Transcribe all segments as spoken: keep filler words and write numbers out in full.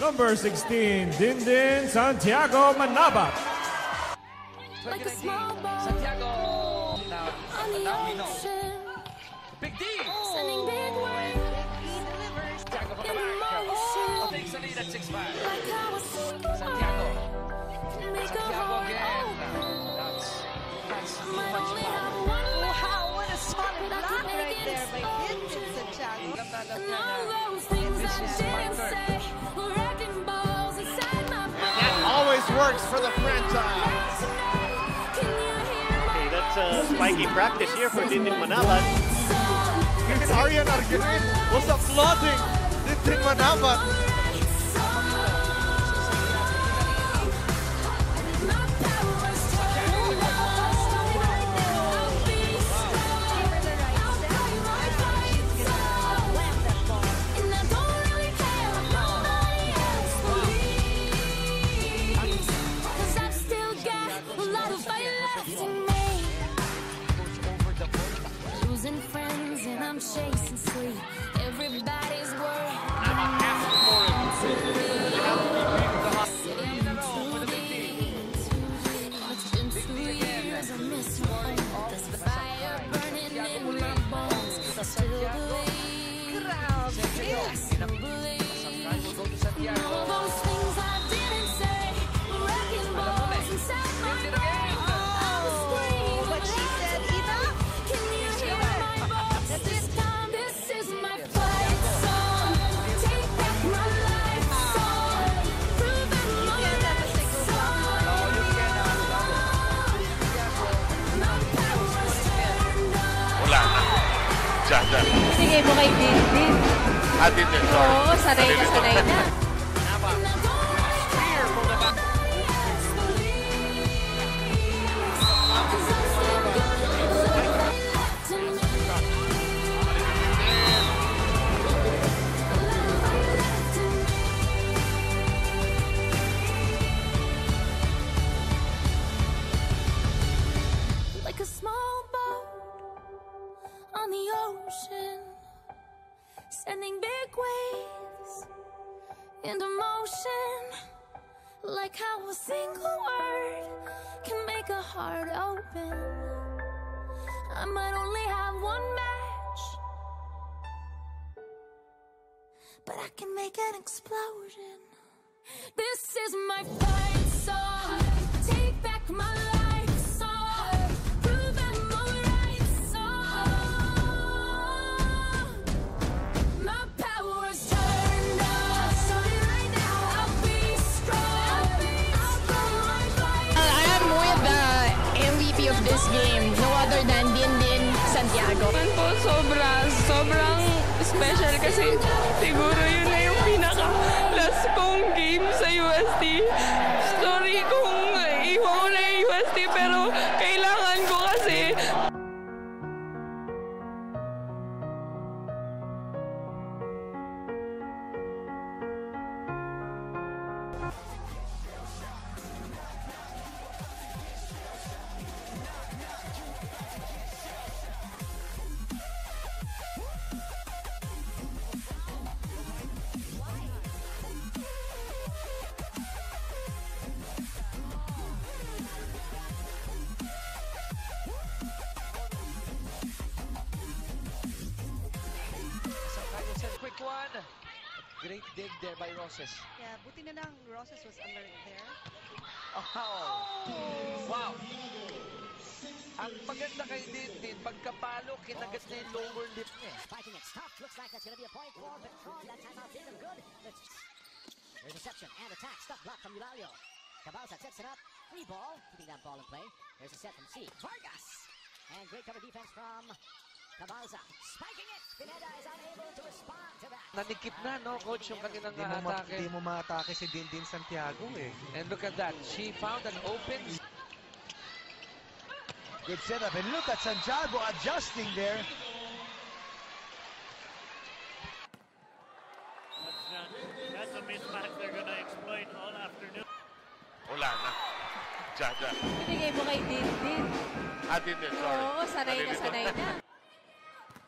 Number sixteen, Dindin Santiago Manabat. Like a small boat Santiago. Now, on the now we know. ocean, Big D. sending big waves Santiago from the in the back. motion. Oh, takes the lead at six five. Like how a single Santiago. word can make a Santiago heart again. open. That's, that's too Might much only power. have one Wow, what a solid but I block can make right it there by Dindin Santiago. Alam na alam And niya all na. those things This I is my didn't turn. say were wrecking balls inside my That always works for the franchise. Can you hear my Okay, that's uh, spiky practice here for Dindin Manabat. Arian Arguin was applauding Dindin Manabat. Losing friends and I'm chasing sleep. Everybody's worried. It's been two years, I miss home. There's a fire burning in my bones. I still believe. I still believe. All those things I didn't say were wrecking balls inside my brain. I was screaming, But she said, enough. can you hear my voice? This time, this is my fight song. Take back my life song. Prove I'm my can't have a single song. My power's turned on. Wala na. Diyan, diyan. Sige mo kay Dindin. Ah, Dindin, sorry. Oo, sanay na sanay na. Clear from the back. Like a small boat on the ocean, sending big waves into motion. Like how a single word can make a heart open. I might only have one match, but I can make an explosion. This is my fight song. Take back my life song. Prove I'm alright song. My power's turned on. Starting right now, I'll be strong. I'll go my fight. I am with the M V P of this game, no other than Dindin Santiago. Man po, sobra, sobrang special kasi siguro yun na yung pinaka-last kong game sa U S T. Sorry kung iwan ko na yung U S T pero kailangan ko kasi. Santiago said quick one. Great dig there by Roses. Yeah, buti na lang Roses was alert there. Oh. Wow. Ang maganda kay Dindin, pagkapalo, kinagat niya yung lower lip niya. Spiking it. Stop. Looks like that's going to be a point for Petron. That timeout did him good. Let's... There's reception and attack. Stuck block from Eulalia. Cabalza sets it up. Free ball. Keeping that ball in play. There's a set from C. Vargas. And great cover defense from Cabalza. Spiking it. Pineda is unable to respond to that. Nanikip na, no, coach, yung kanilang Hindi mo, ma- atake. hindi mo ma-atake si Dindin Santiago eh. And look at that. She found an open. Good setup. And look at Santiago adjusting there. That's, uh, that's a mismatch they're gonna exploit all afternoon. Wala na. Diyan, diyan. Binigay mo kay Dindin. Ah, Dindin, sorry. Oo, sanay na sanay na.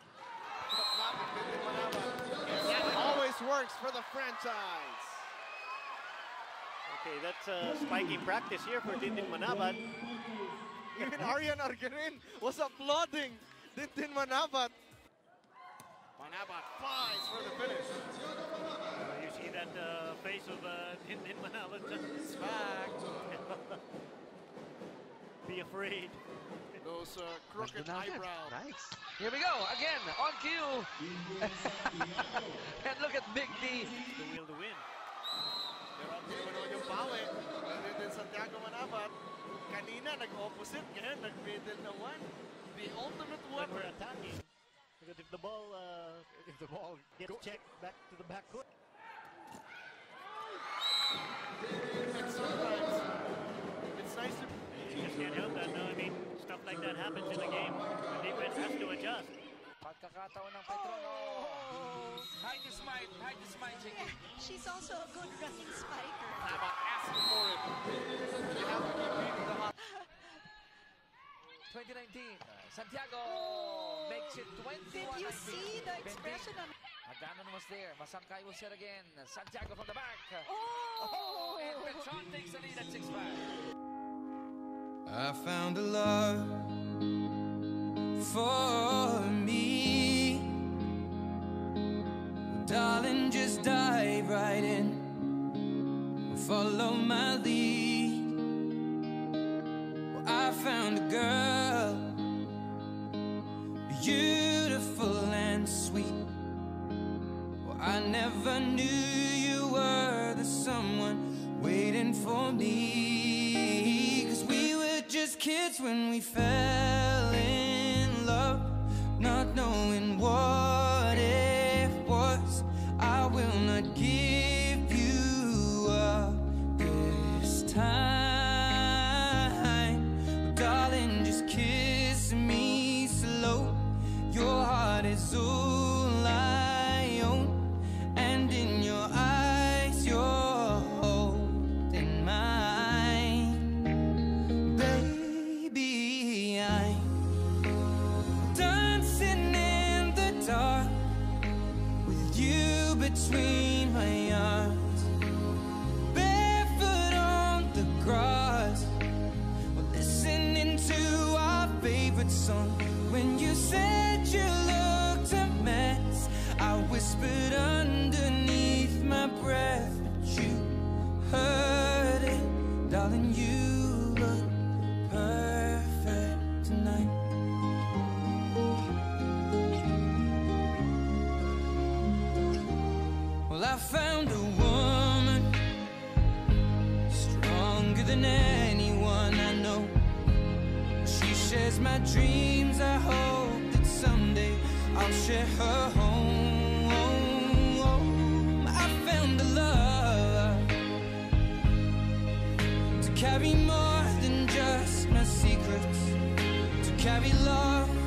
That always works for the franchise. Okay, that's uh, spiking practice here for Dindin Manabat. Even Arian Argarin was applauding Dindin Manabat. Manabat flies for the finish. Uh, you see that uh, face of uh, Dindin Manabat. Back. Be afraid. Those uh, crooked eyebrows. Nice. Here we go, again, on cue. And look at Big D. The will to win. Pero ang tinunood yung bawi. Nandun Santiago Manabat. Kanina nag-opposite. Ngayon nag-middle na one. The ultimate When we're weapon. attacking. Because if the ball, uh, if the ball gets Go- checked back to the back court. And sometimes it's nice to... You just can't help that, no? I mean, stuff like that happens in a game. The defense has to adjust. Pagkakataon ng Petrono. Hide the smite, hide the smite, Chicky. Yeah, she's also a good running spiker. Manabat asking for it. They have to keep beating the hot. twenty nineteen, Santiago makes it twenty-one Did you nineteen. see the expression on... Aganon was there. Masangkay will set again. Santiago from the back. Oh! And Petron takes the lead at six five. I found a love for me. Darling, just dive right in. Follow my lead. Well, I found a girl, beautiful and sweet. Well, I never knew you were the someone waiting for me. 'Cause we were just kids when we fell in love, not knowing what it was. I will not give you up this time. Darling, just kiss me slow. Your heart is all I own, and in your eyes you're holding mine. Baby, I'm dancing in the dark with you between my arms, barefoot on the grass. We're listening to our favorite song. When you said you looked a mess, I whispered underneath my breath, but you heard it. Darling, you look perfect tonight. Well, I found a woman stronger than anyone I know. She shares my dreams. I hope that someday I'll share her home. I found a love to carry more than just my secrets, to carry love